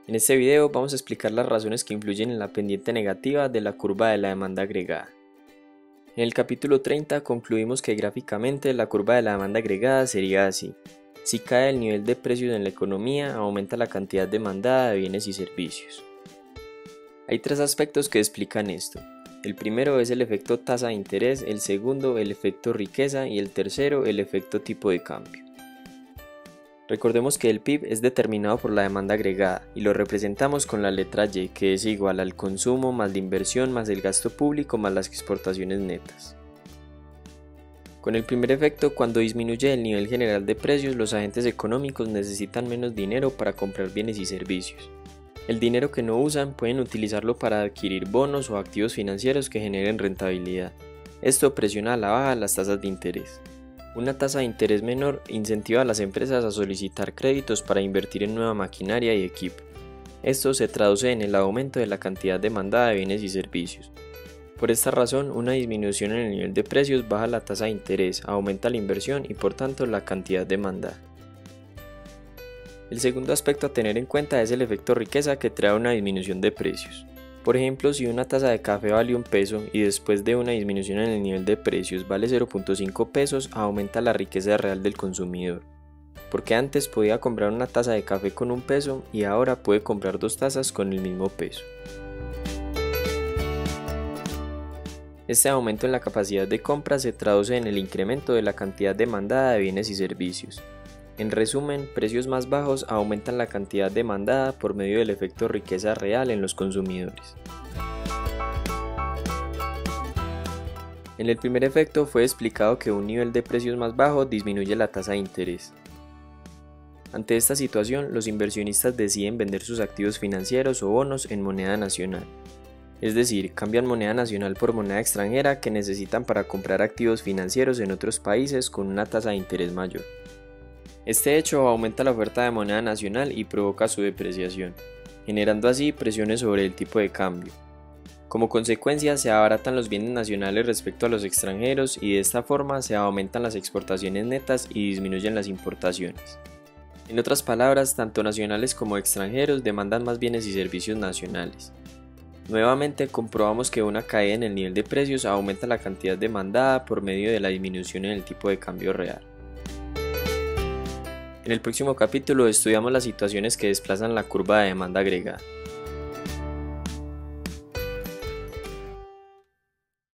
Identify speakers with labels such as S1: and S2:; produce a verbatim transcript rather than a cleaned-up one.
S1: En este video vamos a explicar las razones que influyen en la pendiente negativa de la curva de la demanda agregada. En el capítulo treinta concluimos que gráficamente la curva de la demanda agregada sería así. Si cae el nivel de precios en la economía, aumenta la cantidad demandada de bienes y servicios. Hay tres aspectos que explican esto. El primero es el efecto tasa de interés, el segundo el efecto riqueza y el tercero el efecto tipo de cambio. Recordemos que el P I B es determinado por la demanda agregada y lo representamos con la letra Y, que es igual al consumo más la inversión más el gasto público más las exportaciones netas. Con el primer efecto, cuando disminuye el nivel general de precios, los agentes económicos necesitan menos dinero para comprar bienes y servicios. El dinero que no usan pueden utilizarlo para adquirir bonos o activos financieros que generen rentabilidad. Esto presiona a la baja las tasas de interés. Una tasa de interés menor incentiva a las empresas a solicitar créditos para invertir en nueva maquinaria y equipo. Esto se traduce en el aumento de la cantidad demandada de bienes y servicios. Por esta razón, una disminución en el nivel de precios baja la tasa de interés, aumenta la inversión y por tanto la cantidad demandada. El segundo aspecto a tener en cuenta es el efecto riqueza que trae una disminución de precios. Por ejemplo, si una taza de café vale un peso y después de una disminución en el nivel de precios vale cero punto cinco pesos, aumenta la riqueza real del consumidor. Porque antes podía comprar una taza de café con un peso y ahora puede comprar dos tazas con el mismo peso. Este aumento en la capacidad de compra se traduce en el incremento de la cantidad demandada de bienes y servicios. En resumen, precios más bajos aumentan la cantidad demandada por medio del efecto riqueza real en los consumidores. En el primer efecto fue explicado que un nivel de precios más bajo disminuye la tasa de interés. Ante esta situación, los inversionistas deciden vender sus activos financieros o bonos en moneda nacional. Es decir, cambian moneda nacional por moneda extranjera que necesitan para comprar activos financieros en otros países con una tasa de interés mayor. Este hecho aumenta la oferta de moneda nacional y provoca su depreciación, generando así presiones sobre el tipo de cambio. Como consecuencia, se abaratan los bienes nacionales respecto a los extranjeros y de esta forma se aumentan las exportaciones netas y disminuyen las importaciones. En otras palabras, tanto nacionales como extranjeros demandan más bienes y servicios nacionales. Nuevamente comprobamos que una caída en el nivel de precios aumenta la cantidad demandada por medio de la disminución en el tipo de cambio real. En el próximo capítulo estudiamos las situaciones que desplazan la curva de demanda agregada.